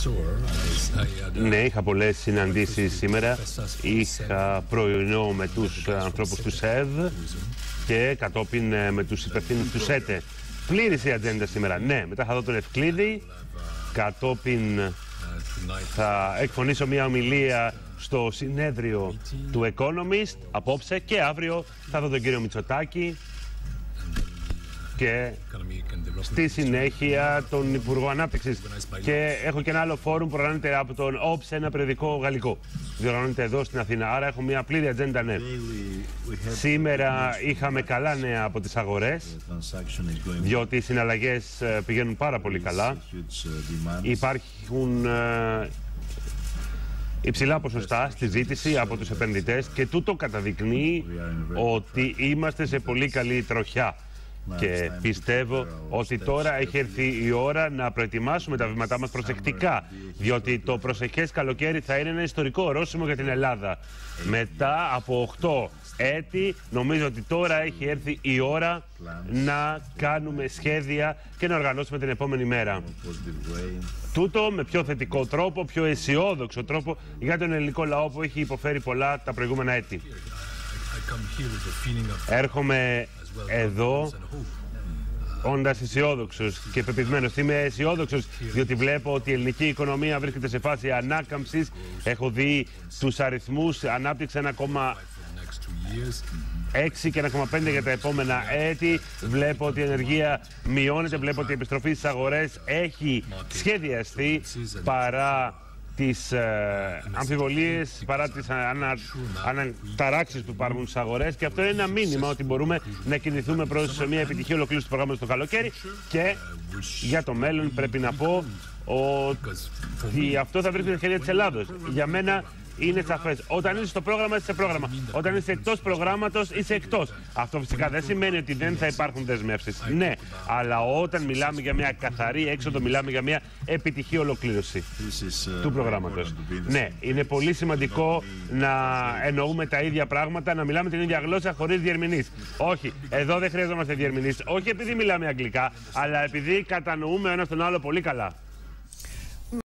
Ναι, είχα πολλές συναντήσεις σήμερα. Είχα πρωινό με τους ανθρώπους του ΣΕΔ και κατόπιν με τους υπευθύνους του ΣΕΤΕ. Πλήρης η ατζέντα σήμερα. Ναι, μετά θα δω τον Ευκλήδη. Κατόπιν θα εκφωνήσω μια ομιλία στο συνέδριο του Economist απόψε και αύριο θα δω τον κύριο Μητσοτάκη και στη συνέχεια τον Υπουργό Ανάπτυξης. Και έχω και ένα άλλο φόρουμ που οργανώνεται από τον ΟΠΣ, ένα περιοδικό γαλλικό. Διοργανώνεται εδώ στην Αθήνα. Άρα έχω μια πλήρη ατζέντα, ναι. Σήμερα είχαμε καλά νέα από τις αγορές, διότι οι συναλλαγές πηγαίνουν πάρα πολύ καλά. Υπάρχουν υψηλά ποσοστά στη ζήτηση από τους επενδυτές και τούτο καταδεικνύει ότι είμαστε σε πολύ καλή τροχιά. Και πιστεύω ότι τώρα έχει έρθει η ώρα να προετοιμάσουμε τα βήματά μας προσεκτικά, διότι το προσεχές καλοκαίρι θα είναι ένα ιστορικό ορόσημο για την Ελλάδα. Μετά από 8 έτη νομίζω ότι τώρα έχει έρθει η ώρα να κάνουμε σχέδια και να οργανώσουμε την επόμενη μέρα. Τούτο με πιο θετικό τρόπο, πιο αισιόδοξο τρόπο για τον ελληνικό λαό που έχει υποφέρει πολλά τα προηγούμενα έτη. Έρχομαι εδώ όντας αισιόδοξος και πεπισμένος. Είμαι αισιόδοξος διότι βλέπω ότι η ελληνική οικονομία βρίσκεται σε φάση ανάκαμψης. Έχω δει τους αριθμούς ανάπτυξη 1,6 και 1,5 για τα επόμενα έτη. Βλέπω ότι η ενεργεία μειώνεται, βλέπω ότι η επιστροφή στις αγορές έχει σχεδιαστεί παρά τις αμφιβολίες, παρά τις αναταράξεις που υπάρχουν στις αγορές, και αυτό είναι ένα μήνυμα ότι μπορούμε να κινηθούμε προς μια επιτυχή ολοκλήρωση του προγράμματος το καλοκαίρι. Και για το μέλλον πρέπει να πω ότι αυτό θα βρει την ευκαιρία της Ελλάδος. Για μένα είναι σαφές. Όταν είσαι στο πρόγραμμα, είσαι σε πρόγραμμα. Όταν είσαι εκτός προγράμματος, είσαι εκτός. Αυτό φυσικά δεν σημαίνει ότι δεν θα υπάρχουν δεσμεύσεις. Ναι, αλλά όταν μιλάμε για μια καθαρή έξοδο, μιλάμε για μια επιτυχή ολοκλήρωση του προγράμματος. Ναι, είναι πολύ σημαντικό να εννοούμε τα ίδια πράγματα, να μιλάμε την ίδια γλώσσα χωρίς διερμηνείς. Όχι, εδώ δεν χρειαζόμαστε διερμηνείς. Όχι επειδή μιλάμε αγγλικά, αλλά επειδή κατανοούμε ο ένας τον άλλο πολύ καλά.